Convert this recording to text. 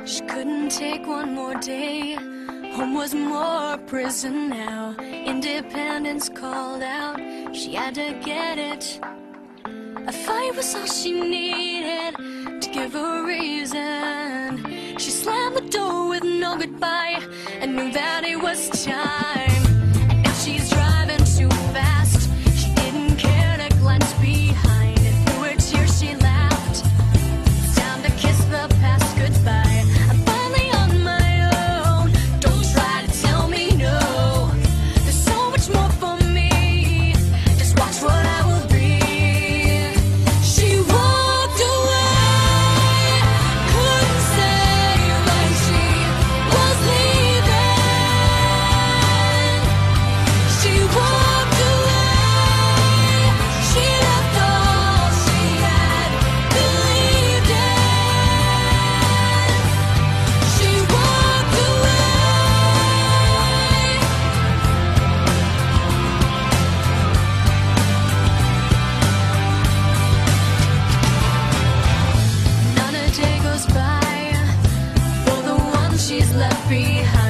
She couldn't take one more day. Home was more prison now. Independence called out. She had to get it. A fight was all she needed to give her reason. She slammed the door with no goodbye and knew that it was time. And if she's driving too fast, she didn't care to glance behind. And through her tears she laughed. It's time to kiss the past goodbye. I'm finally on my own. Don't try to tell me no. There's so much more for me. Just watch what I will be. She walked away. Couldn't say when she was leaving. She walked away. She left all she had believed in. She walked away. Not a day goes by for the one she's left behind.